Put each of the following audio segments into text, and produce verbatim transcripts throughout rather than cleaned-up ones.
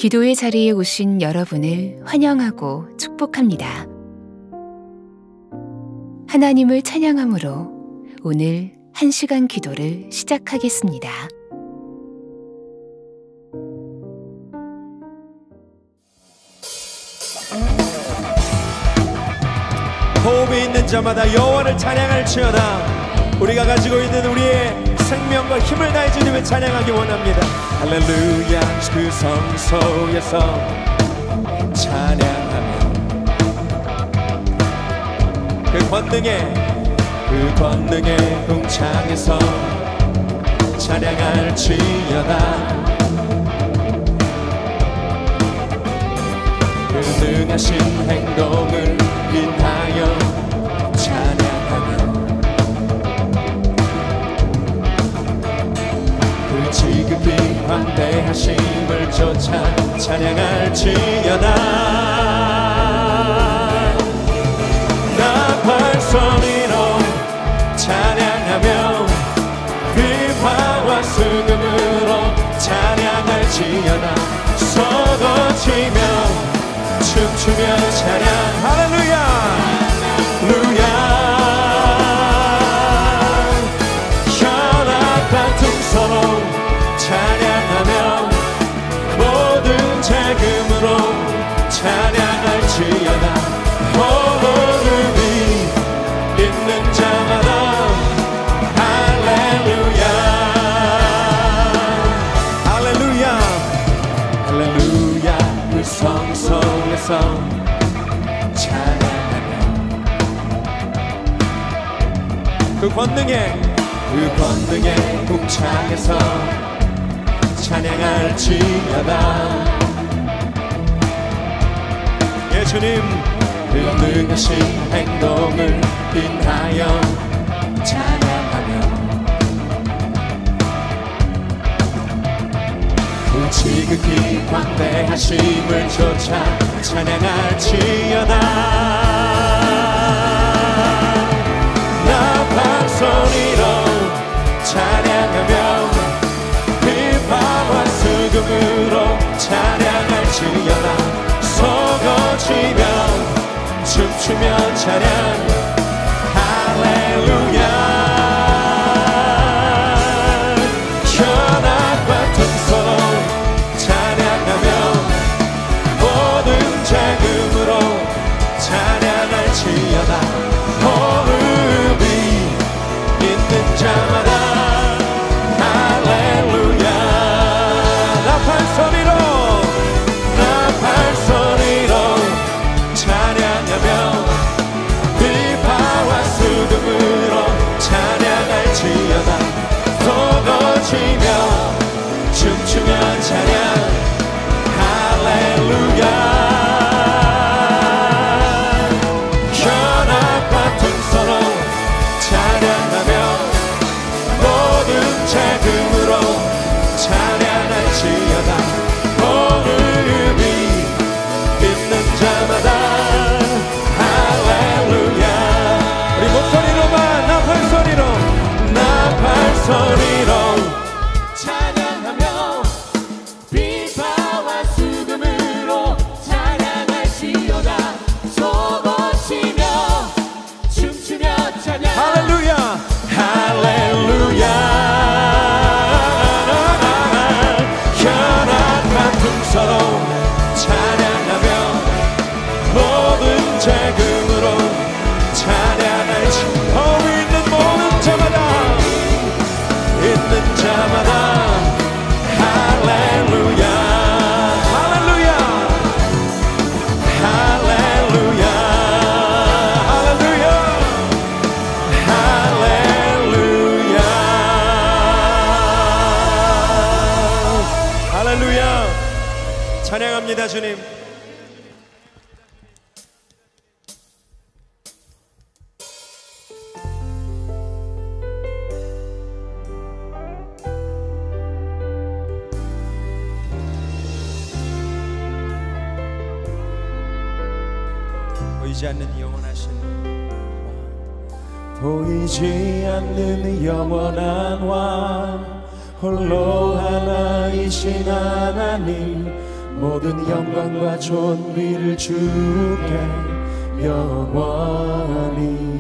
기도의 자리에 오신 여러분을 환영하고 축복합니다. 하나님을 찬양함으로 오늘 한 시간 기도를 시작하겠습니다. 호흡이 있는 자마다 여호와를 찬양할지어다. 우리가 가지고 있는 우리의 생명과 힘을 다해 주님을 찬양하기 원합니다. 할렐루야. 그 성소에서 찬양하며 그 권능의 그 권능의 궁창에서 찬양할지어다. 그 능하신 행동을 인하여 찬양하며 그 지극히 광대하심을 쫓아 찬양할지어다. 나팔 소리로 찬양하며 비화와 수금으로 찬양할지어다. 쏟아지며 춤추며 찬양. 할렐루야 할렐루야. 현악한 퉁소로 찬양하며 모든 재금으로 찬양할지어다. 호흡이 있는 자마다 할렐루야 할렐루야 할렐루야. 그 성소에서 찬양하며 그 권능의 그 권능의 궁창에서 찬양할지어다. 예 주님. 그 능하신 행동을 인하여 찬양하며 그 지극히 광대하심을 쫓아 찬양할지어다. 나팔 소리로 찬양하며 비파와 수금으로 찬양할지어다. 쏟아지며 춤추며 찬양. 할렐루야. 현악과 퉁소로 찬양하며 모든 재금으로 찬양할지어다. 호흡이 있는 자마다 할렐루야. 나팔 소리로 나팔 소리로 찬양하며 비파와 수금으로 찬양할지어다. 쏟아지며 춤추며 찬양. 할렐루야. 현악과 퉁소로 찬양하며 모든 재금으로 찬양할지어다. 호흡이 있는 자마다 할렐루야. 우리 목소리로만 나팔 소리로 나팔 소리로 찬양하며 비파와 수금으로 찬양할지어다. 쏟아지며 춤추며 찬양. 할렐루야 할렐루야. 현악한 퉁소로 찬양하며 모든 재금으로 찬양할지. 호흡이 있는 모든 자마다 있는 자마다 할렐루야 할렐루야 할렐루야 할렐루야 할렐루야 할렐루야. 찬양합니다 주님. 보이지 않는 영원하신 보이지 않는 영원한 왕 홀로 하나이신 하나님 모든 영광과 존귀를 주께 영원히.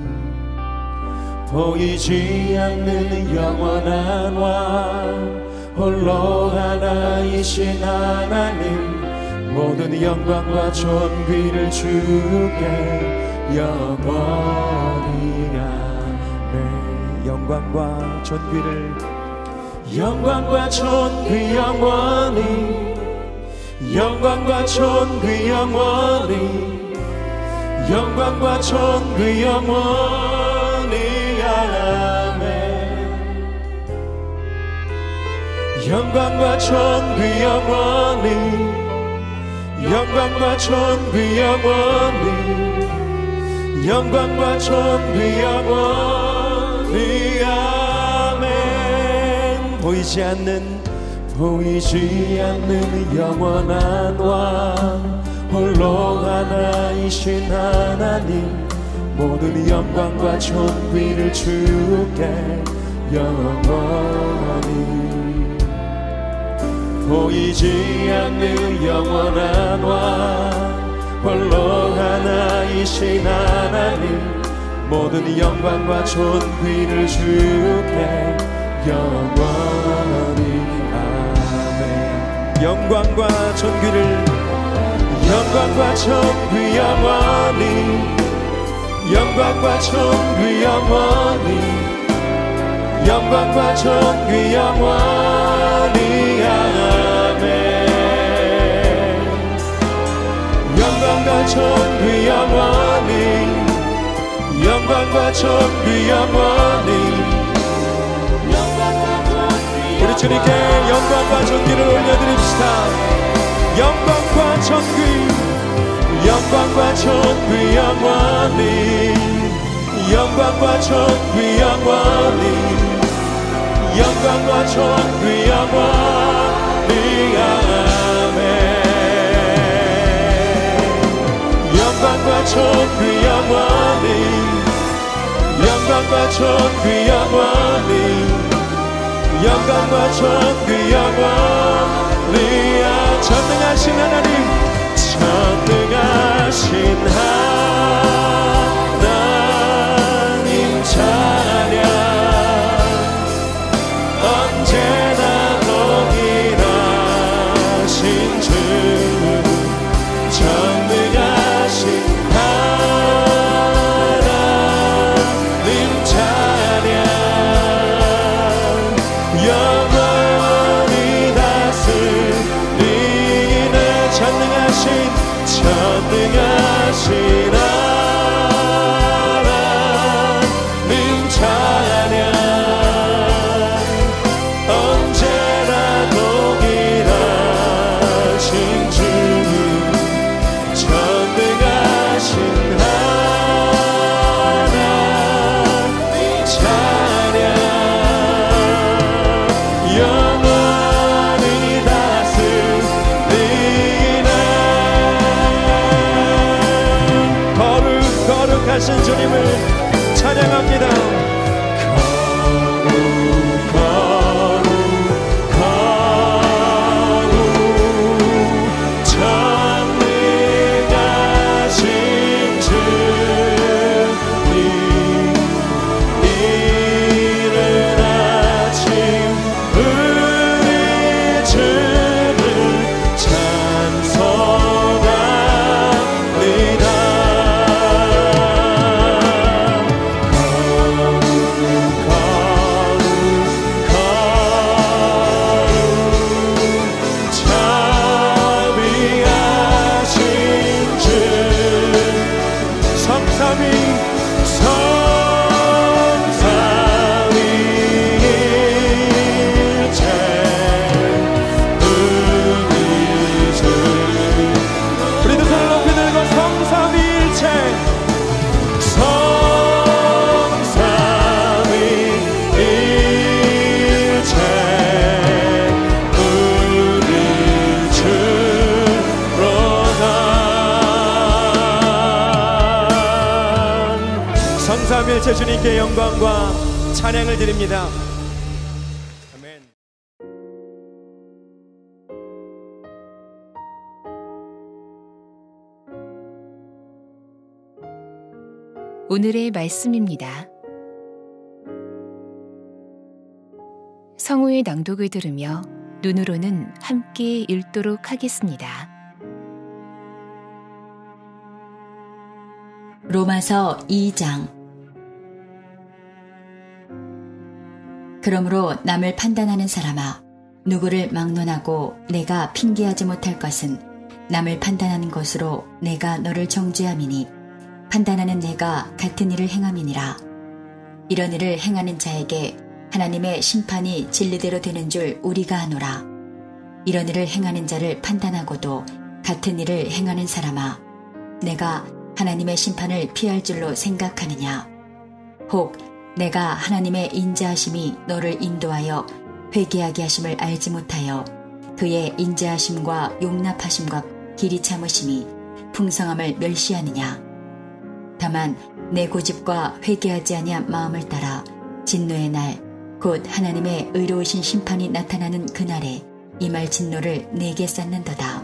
보이지 않는 영원한 왕 홀로 하나이신 하나님, 모든 영광과 존귀를 주께 영원히. 아멘. 영광과 존귀를, 영광과 존귀 영원히, 영광과 존귀 영원히, 영광과 존귀 영원히. 아멘. 영광과 존귀 영원히, 영광과 존귀 영원히, 영광과 존귀 영원히. 아멘. 보이지 않는, 보이지 않는 영원한 왕 홀로 하나이신 하나님, 모든 영광과 존귀를 주께 영원히. 보이지 않는 영원한 왕 홀로 하나이신 하나님, 모든 영광과 존귀를 주께 영원히. 아멘. 영광과 존귀를, 영광과 존귀 영원히, 영광과 존귀 영원히, 영광과 존귀 영원히. 아멘. 영광과 존귀 영원히, 영광과 존귀 영원히. 우리 주님께 영광과 존귀를 올려드립시다. 영광과 존귀, 영광과 존귀 영원히, 영광과 존귀 영원히, 영광과 존귀 영원히. 아멘. 영광과 존귀 영원히, 영광과 존귀 영원히, 영광과 존귀 영원히. 아, 전능하신 하나님, 전능하신 하나님 찬양, 언제나 동일하신 주, 전능하신 하나님 찬양, 영원히 다스리네. 전능하신, 전능하신 하나님 찬양, 언제나 동일하신 주, 전능하신 하나님 찬양, 영원히 다스리네. 거룩 거룩하신 주님을 찬양합니다. 거룩 거룩 거룩, 전능하신 주님, 이른 아침 우리 주를 찬송합니다. 성삼일체 주님께 영광과 찬양을 드립니다. 아멘. 오늘의 말씀입니다. 성우의 낭독을 들으며 눈으로는 함께 읽도록 하겠습니다. 로마서 이 장. 그러므로 남을 판단하는 사람아, 누구를 막론하고 내가 핑계하지 못할 것은 남을 판단하는 것으로 내가 너를 정죄함이니 판단하는 내가 같은 일을 행함이니라. 이런 일을 행하는 자에게 하나님의 심판이 진리대로 되는 줄 우리가 아노라. 이런 일을 행하는 자를 판단하고도 같은 일을 행하는 사람아, 내가 하나님의 심판을 피할 줄로 생각하느냐? 혹 내가 하나님의 인자하심이 너를 인도하여 회개하게 하심을 알지 못하여 그의 인자하심과 용납하심과 길이 참으심이 풍성함을 멸시하느냐? 다만 내 고집과 회개하지 아니한 마음을 따라 진노의 날, 곧 하나님의 의로우신 심판이 나타나는 그날에 임할 진노를 내게 쌓는도다.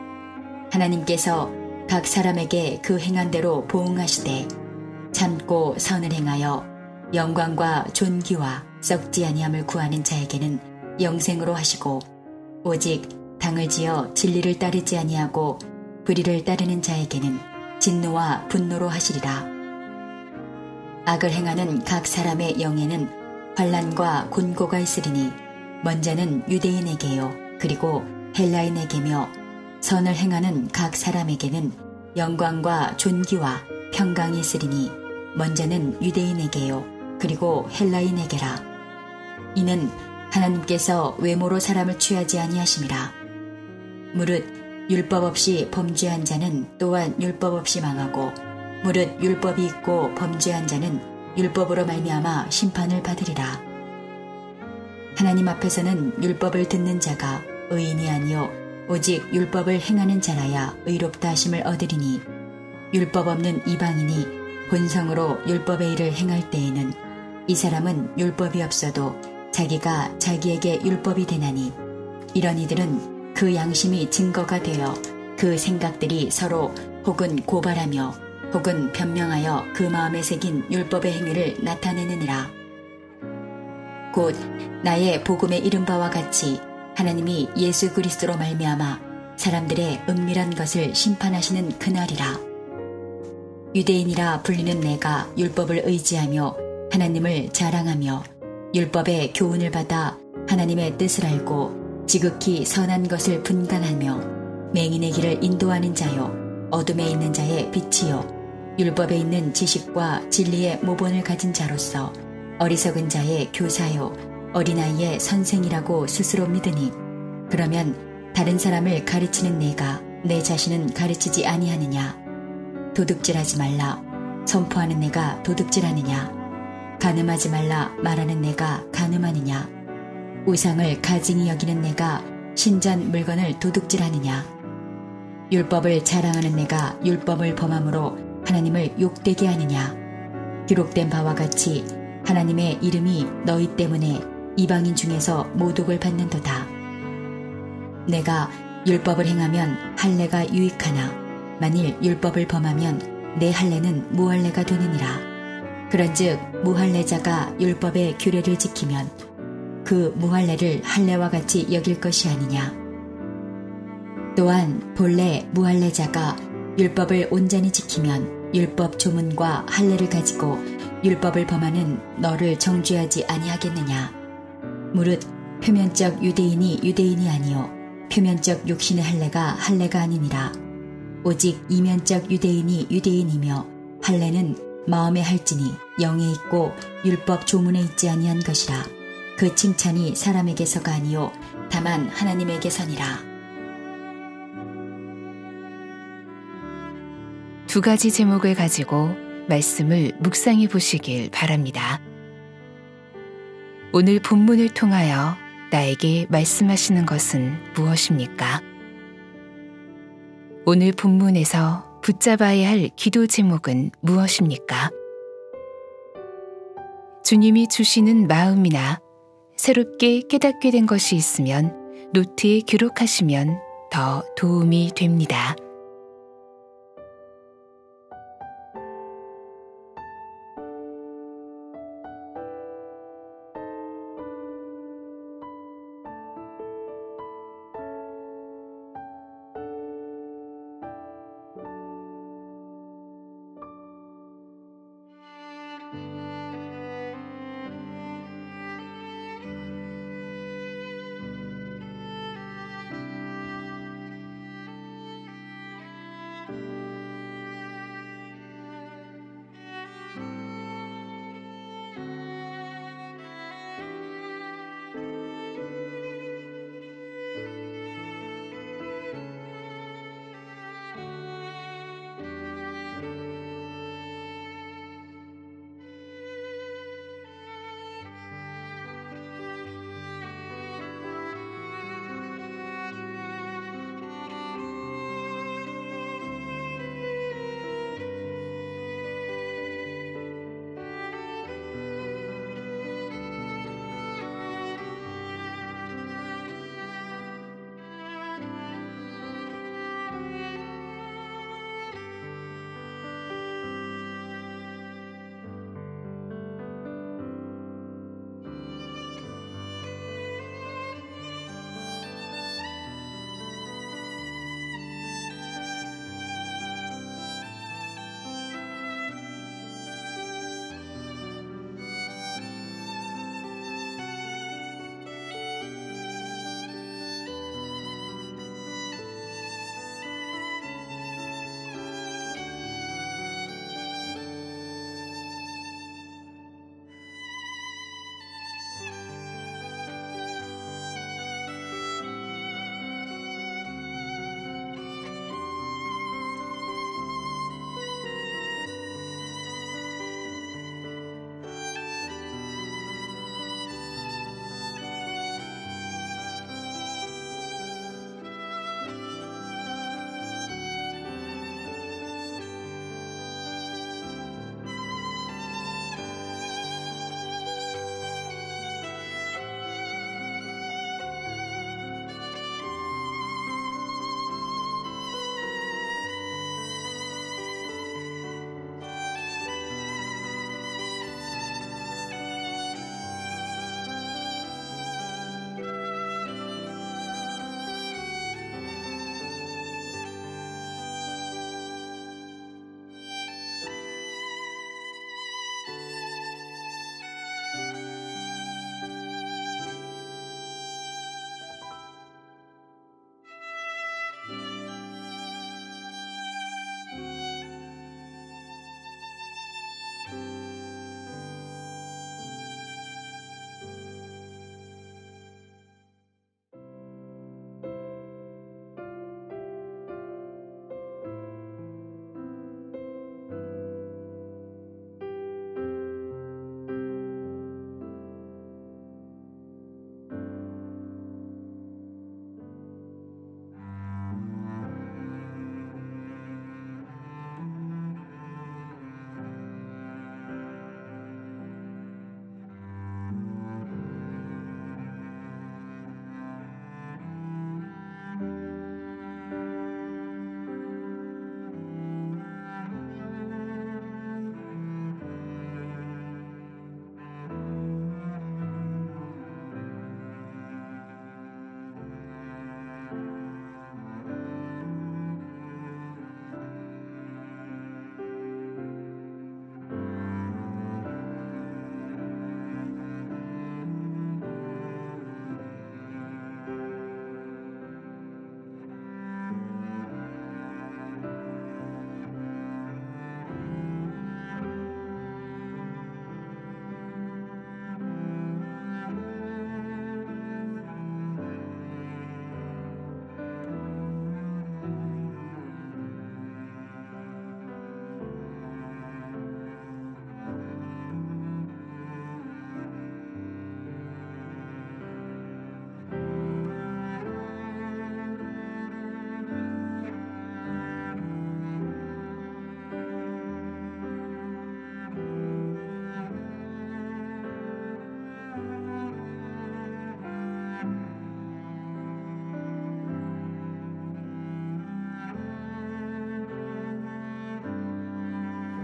하나님께서 각 사람에게 그 행한 대로 보응하시되 참고 선을 행하여 영광과 존귀와 썩지 아니함을 구하는 자에게는 영생으로 하시고, 오직 당을 지어 진리를 따르지 아니하고 불의를 따르는 자에게는 진노와 분노로 하시리라. 악을 행하는 각 사람의 영에는 환난과 곤고가 있으리니 먼저는 유대인에게요 그리고 헬라인에게며 선을 행하는 각 사람에게는 영광과 존귀와 평강이 있으리니 먼저는 유대인에게요 그리고 헬라인에게라. 이는 하나님께서 외모로 사람을 취하지 아니하심이라. 무릇 율법 없이 범죄한 자는 또한 율법 없이 망하고, 무릇 율법이 있고 범죄한 자는 율법으로 말미암아 심판을 받으리라. 하나님 앞에서는 율법을 듣는 자가 의인이 아니요 오직 율법을 행하는 자라야 의롭다 하심을 얻으리니, 율법 없는 이방인이 본성으로 율법의 일을 행할 때에는 이 사람은 율법이 없어도 자기가 자기에게 율법이 되나니, 이런 이들은 그 양심이 증거가 되어 그 생각들이 서로 혹은 고발하며 혹은 변명하여 그 마음에 새긴 율법의 행위를 나타내느니라. 곧 나의 복음에 이른 바와 같이 하나님이 예수 그리스도로 말미암아 사람들의 은밀한 것을 심판하시는 그날이라. 유대인이라 불리는 내가 율법을 의지하며 하나님을 자랑하며 율법의 교훈을 받아 하나님의 뜻을 알고 지극히 선한 것을 분간하며 맹인의 길을 인도하는 자요 어둠에 있는 자의 빛이요 율법에 있는 지식과 진리의 모본을 가진 자로서 어리석은 자의 교사요 어린아이의 선생이라고 스스로 믿으니, 그러면 다른 사람을 가르치는 내가 내 자신은 가르치지 아니하느냐? 도둑질하지 말라 선포하는 내가 도둑질하느냐? 간음하지 말라 말하는 내가 간음하느냐? 우상을 가증히 여기는 내가 신전 물건을 도둑질하느냐? 율법을 자랑하는 내가 율법을 범함으로 하나님을 욕되게 하느냐? 기록된 바와 같이 하나님의 이름이 너희 때문에 이방인 중에서 모독을 받는도다. 내가 율법을 행하면 할례가 유익하나 만일 율법을 범하면 내 할례는 무할례가 되느니라. 그런즉 무할례자가 율법의 규례를 지키면 그 무할례를 할례와 같이 여길 것이 아니냐. 또한 본래 무할례자가 율법을 온전히 지키면 율법 조문과 할례를 가지고 율법을 범하는 너를 정죄하지 아니하겠느냐. 무릇 표면적 유대인이 유대인이 아니요 표면적 육신의 할례가 할례가 아니니라. 오직 이면적 유대인이 유대인이며 할례는 마음에 할지니 영에 있고 율법 조문에 있지 아니한 것이라. 그 칭찬이 사람에게서가 아니요 다만 하나님에게서니라. 두 가지 제목을 가지고 말씀을 묵상해 보시길 바랍니다. 오늘 본문을 통하여 나에게 말씀하시는 것은 무엇입니까? 오늘 본문에서 붙잡아야 할 기도 제목은 무엇입니까? 주님이 주시는 마음이나 새롭게 깨닫게 된 것이 있으면 노트에 기록하시면 더 도움이 됩니다.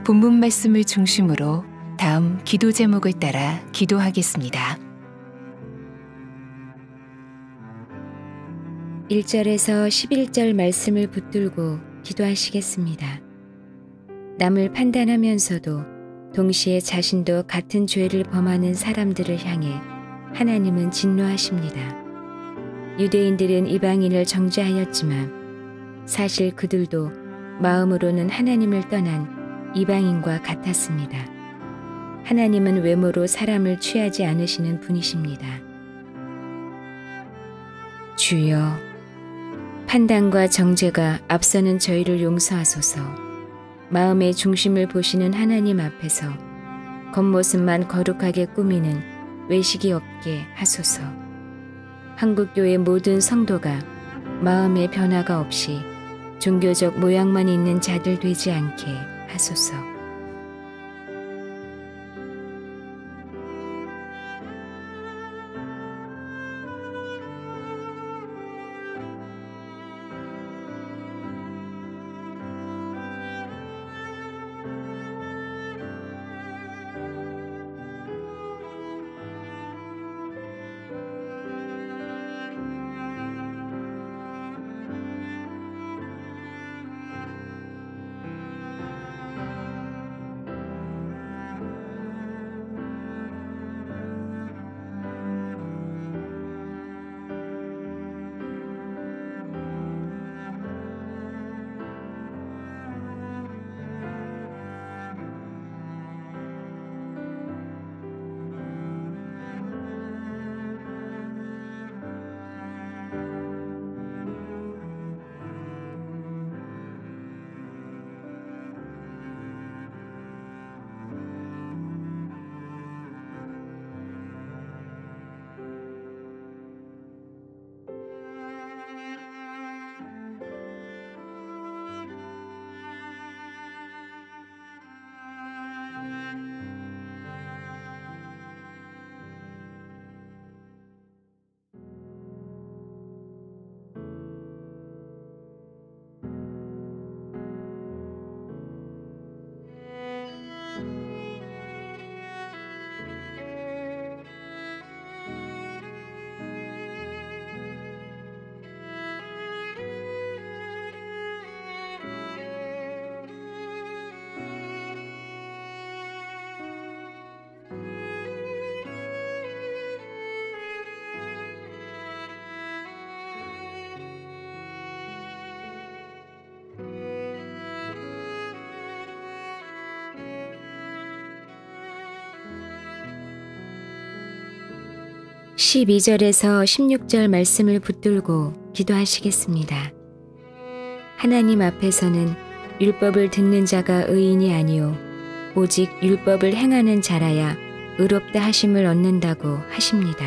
본문 말씀을 중심으로 다음 기도 제목을 따라 기도하겠습니다. 일 절에서 십일 절 말씀을 붙들고 기도하시겠습니다. 남을 판단하면서도 동시에 자신도 같은 죄를 범하는 사람들을 향해 하나님은 진노하십니다. 유대인들은 이방인을 정죄하였지만 사실 그들도 마음으로는 하나님을 떠난 이방인과 같았습니다. 하나님은 외모로 사람을 취하지 않으시는 분이십니다. 주여, 판단과 정죄가 앞서는 저희를 용서하소서. 마음의 중심을 보시는 하나님 앞에서 겉모습만 거룩하게 꾸미는 외식이 없게 하소서. 한국교회 모든 성도가 마음의 변화가 없이 종교적 모양만 있는 자들 되지 않게 하소서. 십이 절에서 십육 절 말씀을 붙들고 기도하시겠습니다. 하나님 앞에서는 율법을 듣는 자가 의인이 아니요 오직 율법을 행하는 자라야 의롭다 하심을 얻는다고 하십니다.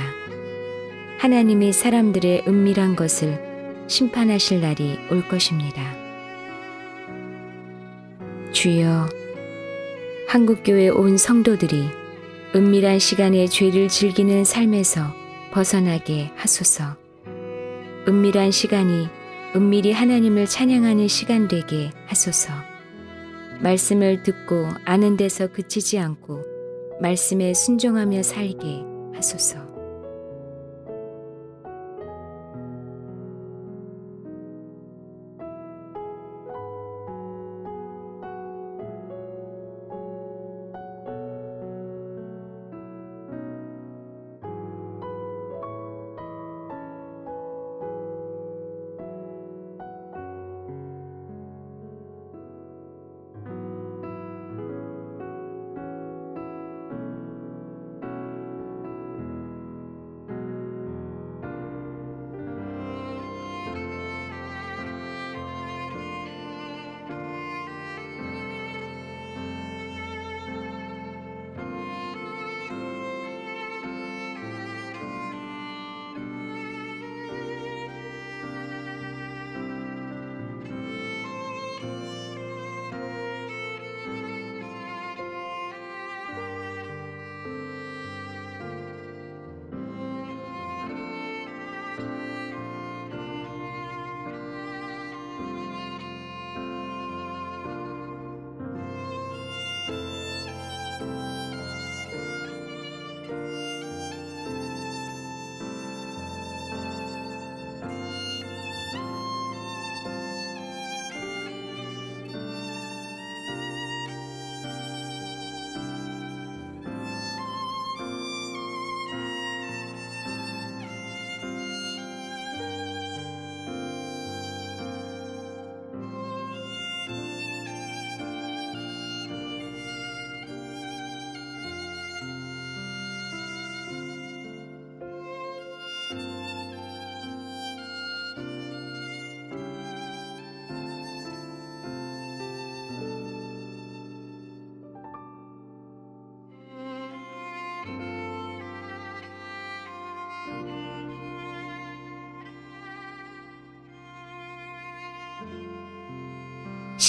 하나님이 사람들의 은밀한 것을 심판하실 날이 올 것입니다. 주여, 한국교회 온 성도들이 은밀한 시간에 죄를 즐기는 삶에서 벗어나게 하소서. 은밀한 시간이 은밀히 하나님을 찬양하는 시간 되게 하소서. 말씀을 듣고 아는 데서 그치지 않고 말씀에 순종하며 살게 하소서.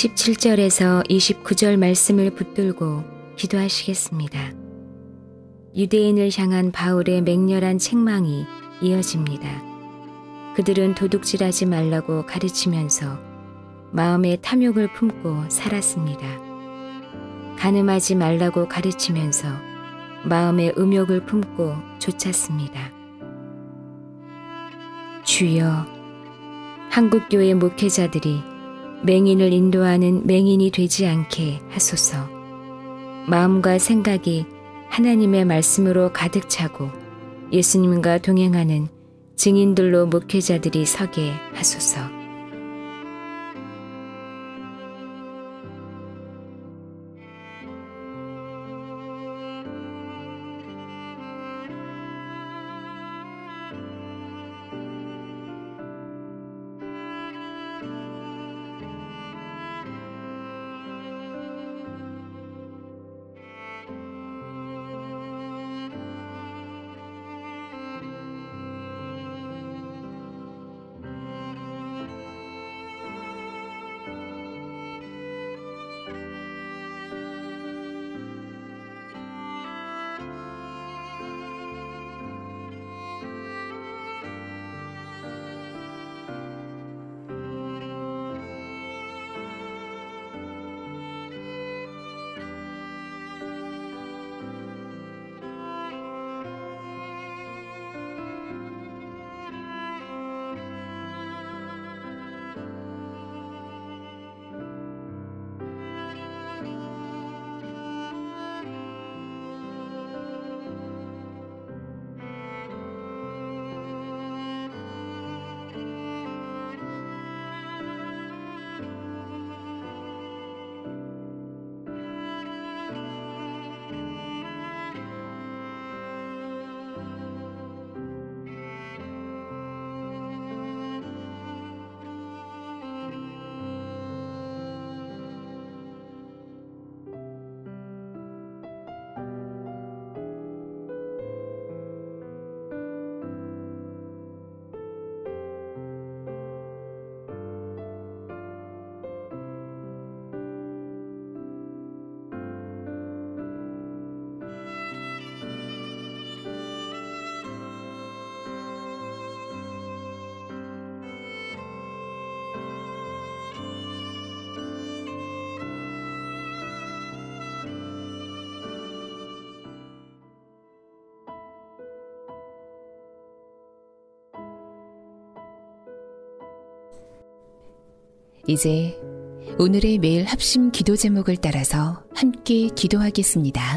십칠 절에서 이십구 절 말씀을 붙들고 기도하시겠습니다. 유대인을 향한 바울의 맹렬한 책망이 이어집니다. 그들은 도둑질하지 말라고 가르치면서 마음에 탐욕을 품고 살았습니다. 간음하지 말라고 가르치면서 마음에 음욕을 품고 쫓았습니다. 주여, 한국교회 목회자들이 맹인을 인도하는 맹인이 되지 않게 하소서. 마음과 생각이 하나님의 말씀으로 가득 차고 예수님과 동행하는 증인들로 목회자들이 서게 하소서. 이제 오늘의 매일 합심 기도 제목을 따라서 함께 기도하겠습니다.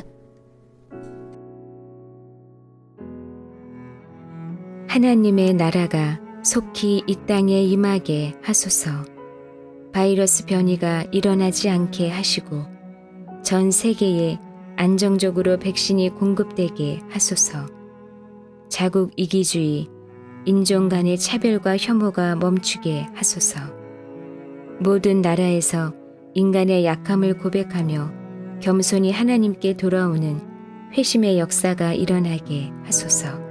하나님의 나라가 속히 이 땅에 임하게 하소서. 바이러스 변이가 일어나지 않게 하시고 전 세계에 안정적으로 백신이 공급되게 하소서. 자국 이기주의, 인종 간의 차별과 혐오가 멈추게 하소서. 모든 나라에서 인간의 약함을 고백하며 겸손히 하나님께 돌아오는 회심의 역사가 일어나게 하소서.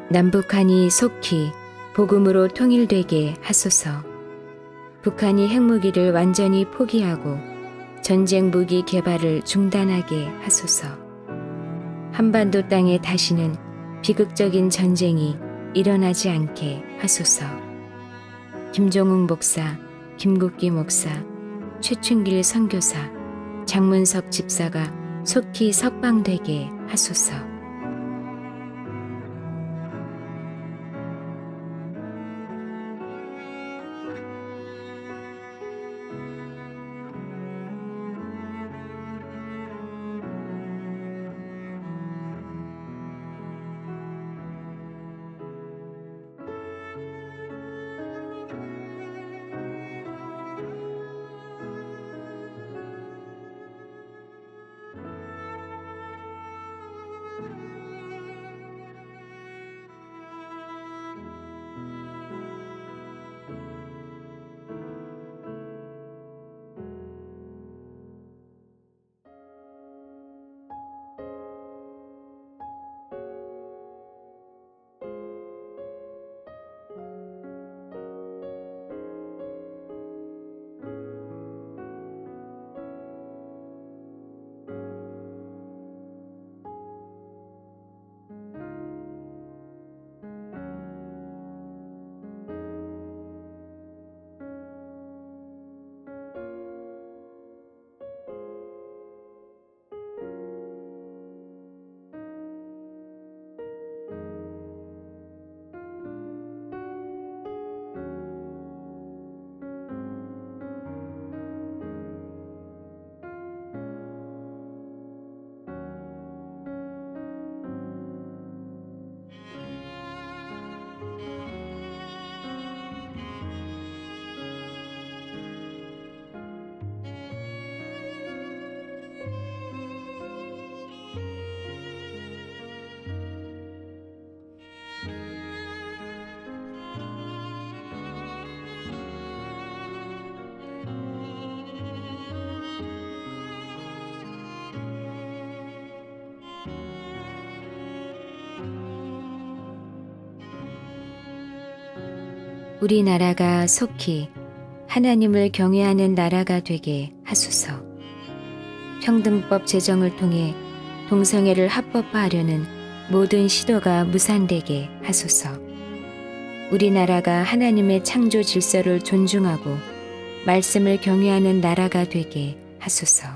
남북한이 속히 복음으로 통일되게 하소서. 북한이 핵무기를 완전히 포기하고 전쟁 무기 개발을 중단하게 하소서. 한반도 땅에 다시는 비극적인 전쟁이 일어나지 않게 하소서. 김종웅 목사, 김국기 목사, 최춘길 선교사, 장문석 집사가 속히 석방되게 하소서. 우리나라가 속히 하나님을 경외하는 나라가 되게 하소서. 평등법 제정을 통해 동성애를 합법화하려는 모든 시도가 무산되게 하소서. 우리나라가 하나님의 창조 질서를 존중하고 말씀을 경외하는 나라가 되게 하소서.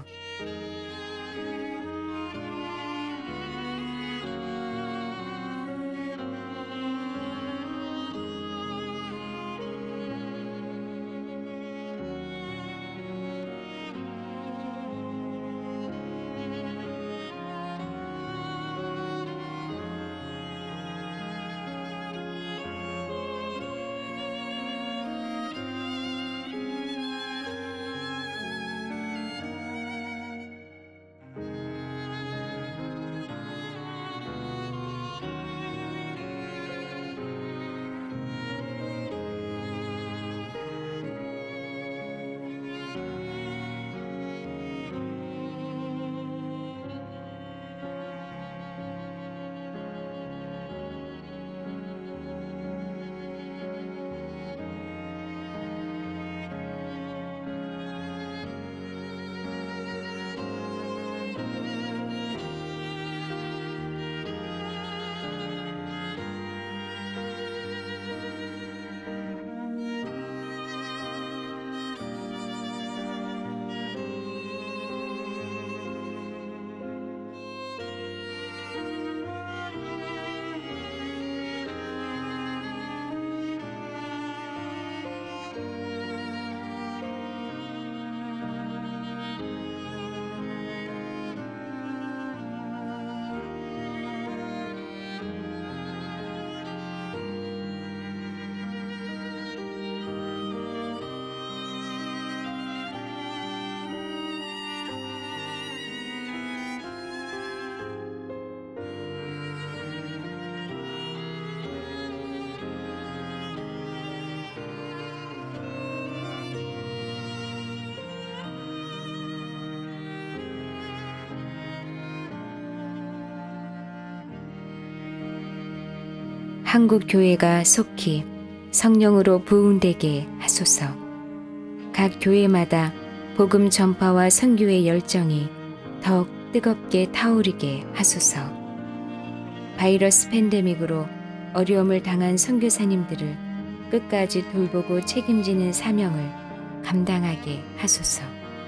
한국 교회가 속히 성령으로 부흥되게 하소서. 각 교회마다 복음 전파와 선교의 열정이 더욱 뜨겁게 타오르게 하소서. 바이러스 팬데믹으로 어려움을 당한 선교사님들을 끝까지 돌보고 책임지는 사명을 감당하게 하소서.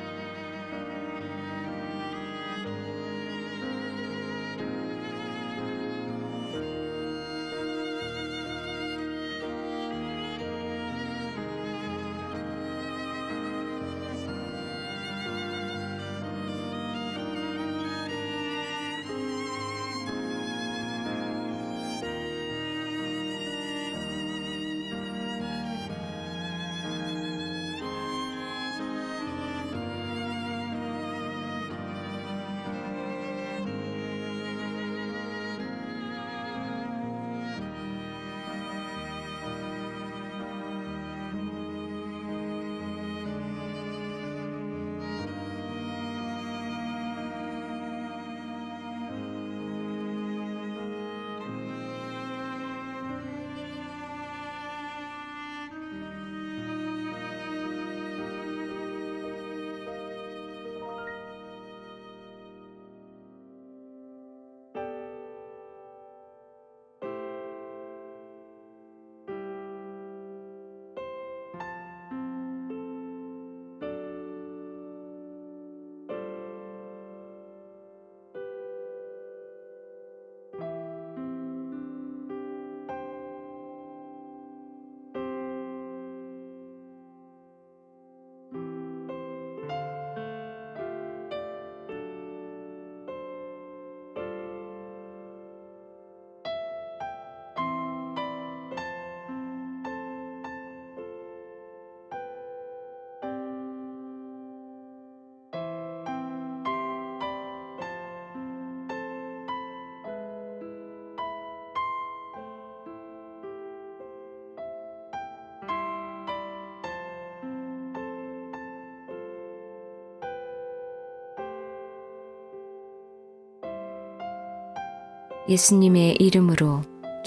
예수님의 이름으로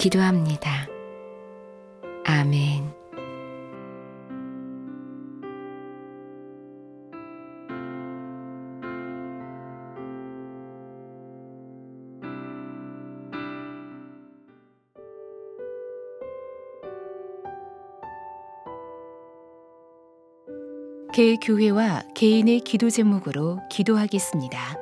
기도합니다. 아멘. 개교회와 개인의 기도 제목으로 기도하겠습니다.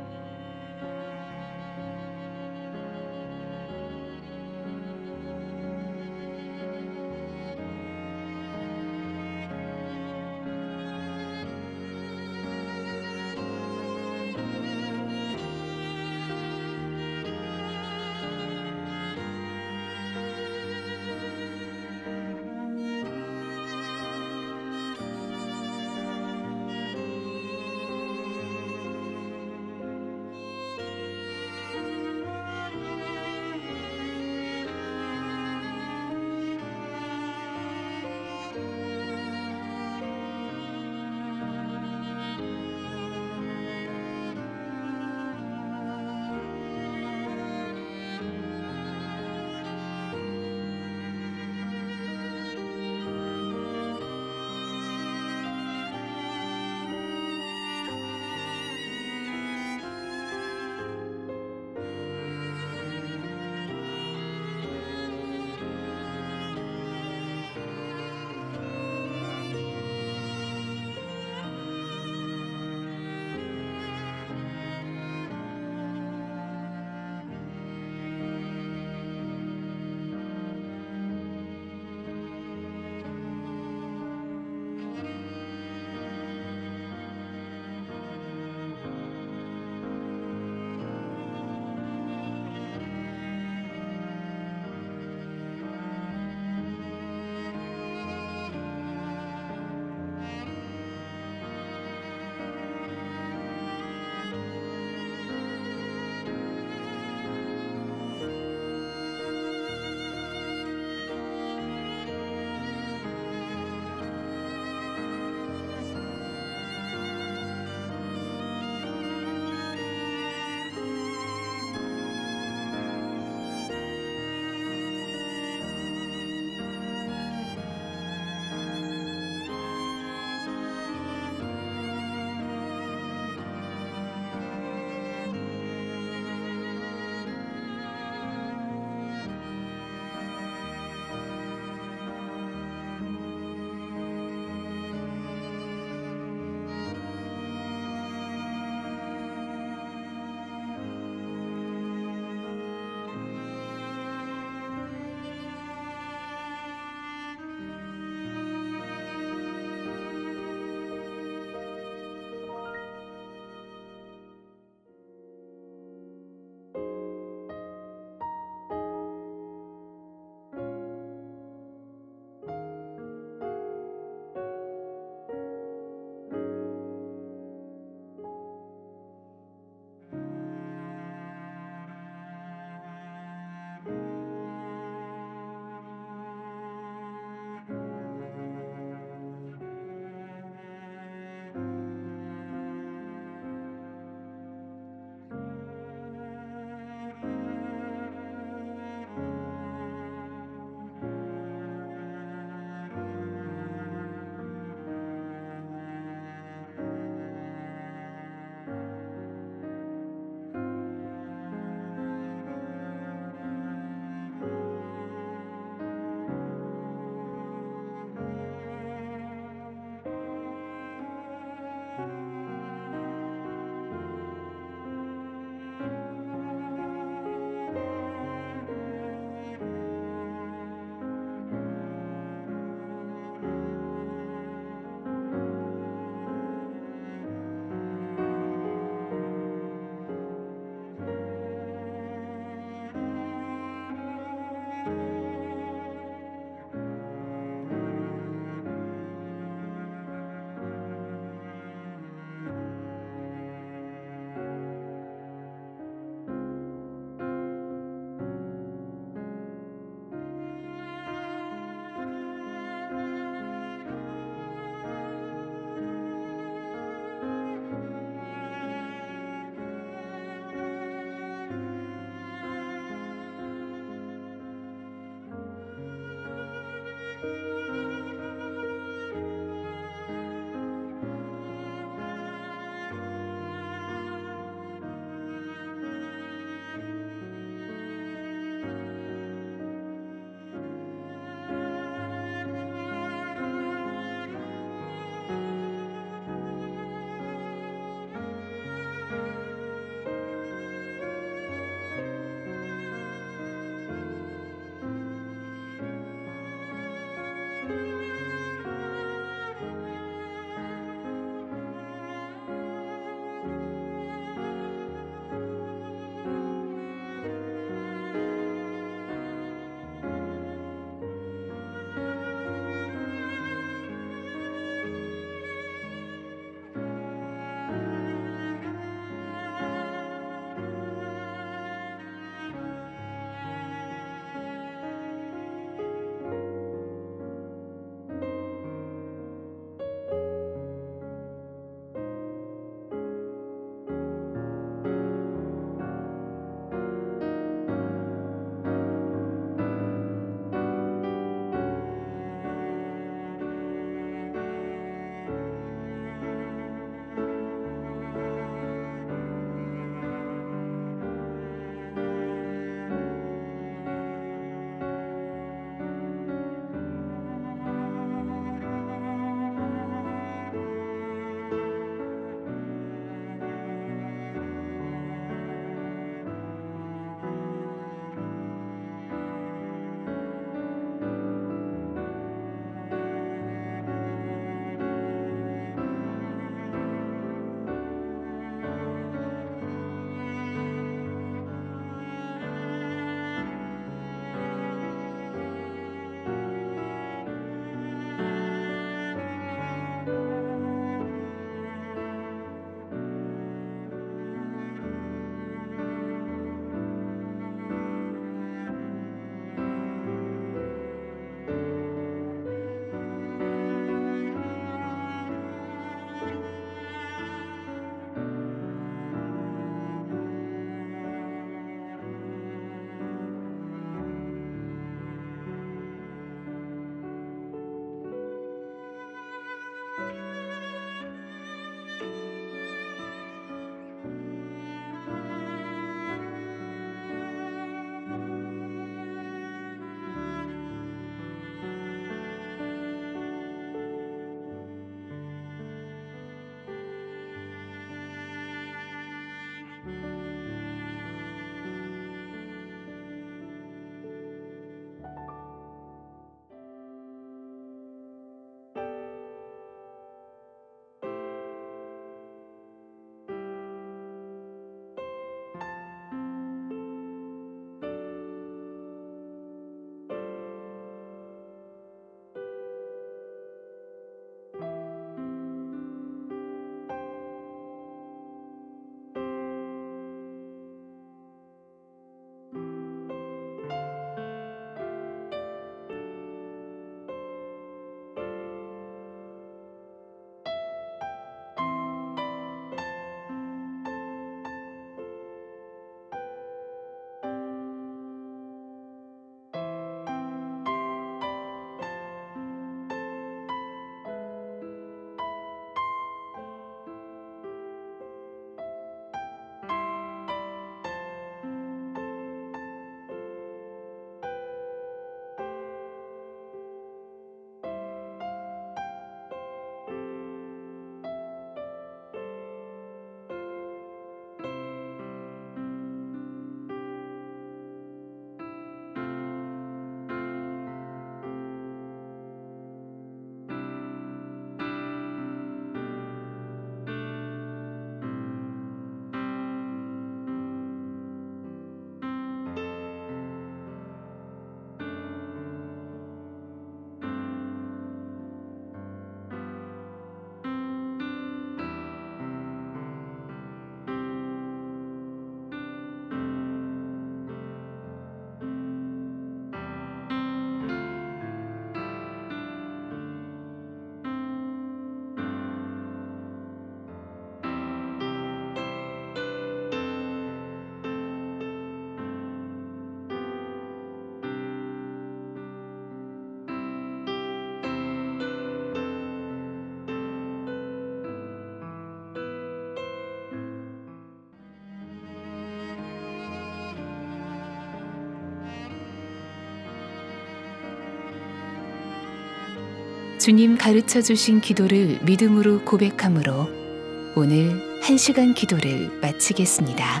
주님 가르쳐 주신 기도를 믿음으로 고백함으로 오늘 한 시간 기도를 마치겠습니다.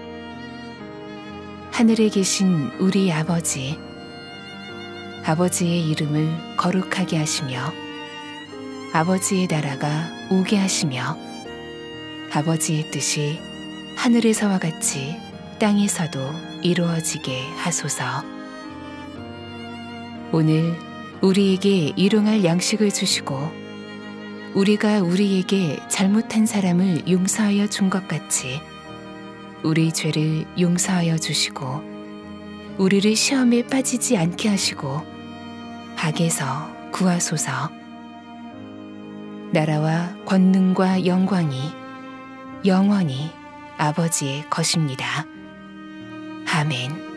하늘에 계신 우리 아버지, 아버지의 이름을 거룩하게 하시며 아버지의 나라가 오게 하시며 아버지의 뜻이 하늘에서와 같이 땅에서도 이루어지게 하소서. 오늘 우리에게 일용할 양식을 주시고 우리가 우리에게 잘못한 사람을 용서하여 준 것 같이 우리 죄를 용서하여 주시고 우리를 시험에 빠지지 않게 하시고 악에서 구하소서. 나라와 권능과 영광이 영원히 아버지의 것입니다. 아멘.